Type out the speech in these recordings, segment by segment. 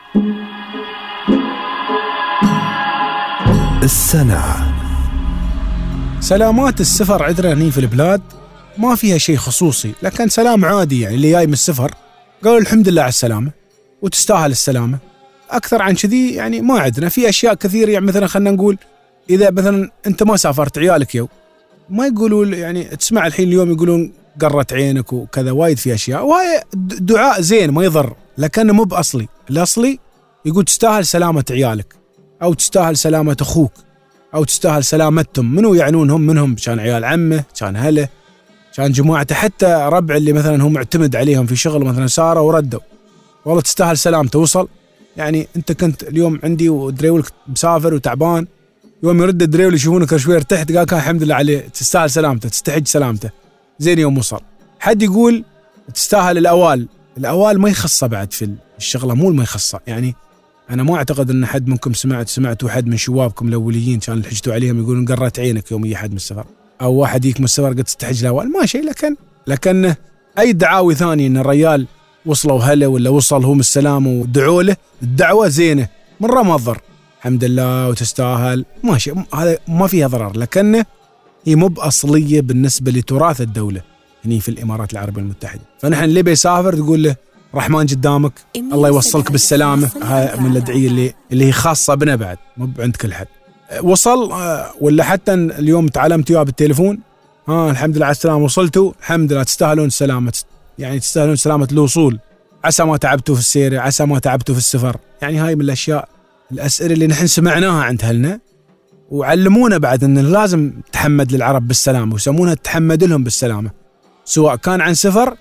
السنة. سلامات السفر عندنا هني في البلاد ما فيها شيء خصوصي، لكن سلام عادي، يعني اللي جاي من السفر قالوا الحمد لله على السلامة وتستاهل السلامة. أكثر عن كذي يعني ما عندنا. في أشياء كثير، يعني مثلا خلنا نقول إذا مثلا أنت ما سافرت عيالك يو ما يقولوا، يعني تسمع الحين اليوم يقولون قرت عينك وكذا، وايد في أشياء، وهي دعاء زين ما يضر، لكنه مو بأصلي. الأصلي يقول تستاهل سلامة عيالك، أو تستاهل سلامة أخوك، أو تستاهل سلامتهم. منو يعنونهم؟ منهم كان عيال عمه، كان هله، كان جماعته، حتى ربع اللي مثلا هم معتمد عليهم في شغل مثلا سارة وردوا، والله تستاهل سلامته. وصل يعني أنت كنت اليوم عندي ودريولك مسافر وتعبان، يوم يرد الدريول يشوفونك شوي ارتحت، قال كان الحمد لله عليه، تستاهل سلامته، تستحج سلامته. زين يوم وصل. حد يقول تستاهل الأوال ما يخصه بعد في الشغلة، مو ما يخصه. يعني أنا ما أعتقد أن حد منكم سمعتوا حد من شبابكم الأوليين كان حجتوا عليهم يقولون قرت عينك يوم يجي حد من السفر، أو واحد يجيك من السفر قد تستحج الأوال، ما شيء. لكن أي دعاوي ثانية أن الرجال وصلوا هلا ولا وصل هم السلام ودعوا له، الدعوة زينة مرة ما تضر، الحمد لله وتستاهل، ماشي، هذا ما فيها ضرر، لكنه هي مو بأصلية بالنسبة لتراث الدولة هني في الإمارات العربية المتحدة. فنحن اللي بيسافر تقول له رحمن قدامك، الله يوصلك بالسلامة. هاي من الأدعية اللي هي خاصة بنا بعد، مو عند كل حد. وصل ولا حتى اليوم تعلمت وياه بالتليفون، الحمد لله على السلامة، وصلتوا الحمد لله، تستاهلون السلامة، يعني تستاهلون سلامة الوصول، عسى ما تعبتوا في السير، عسى ما تعبتوا في السفر. يعني هاي من الأشياء، الأسئلة اللي نحن سمعناها عند أهلنا، وعلمونا بعد أن لازم تحمد للعرب بالسلامة، ويسمونها تحمد لهم بالسلامة، سواء كان عن سفر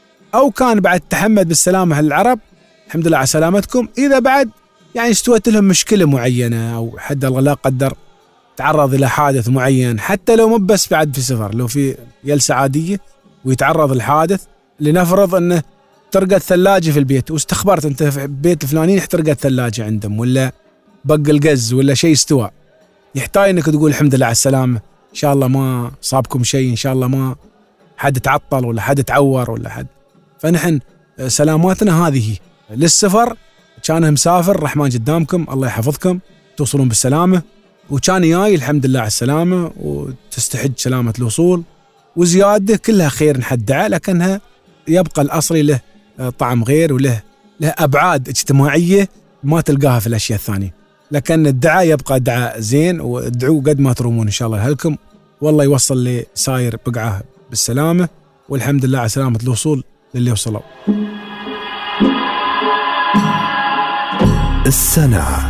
أو كان بعد تحمد بالسلامة للعرب، الحمد لله على سلامتكم. إذا بعد يعني استوت لهم مشكلة معينة، أو حد الله لا قدر تعرض إلى حادث معين، حتى لو مو بس بعد في سفر، لو في جلسة عادية ويتعرض الحادث، لنفرض أنه احترقت ثلاجة في البيت، واستخبرت أنت في بيت الفلاني احترقت ثلاجة عندهم، ولا بق القز، ولا شيء استوى، يحتاج أنك تقول الحمد لله على السلامة، إن شاء الله ما صابكم شيء، إن شاء الله ما حد تعطل ولا حد تعور ولا حد. فنحن سلاماتنا هذه للسفر، كان مسافر رحمن قدامكم، الله يحفظكم، توصلون بالسلامة، وكان جاي الحمد لله على السلامة، وتستحج سلامة الوصول، وزيادة كلها خير نحدها، لكنها يبقى الأصلي له طعم غير، وله أبعاد اجتماعية ما تلقاها في الأشياء الثانية. لكن الدعاء يبقى دعاء زين، وادعوا قد ما ترومون إن شاء الله لهلكم، والله يوصل لي ساير بقعة بالسلامة، والحمد لله على سلامة الوصول للي وصلوا. السنة.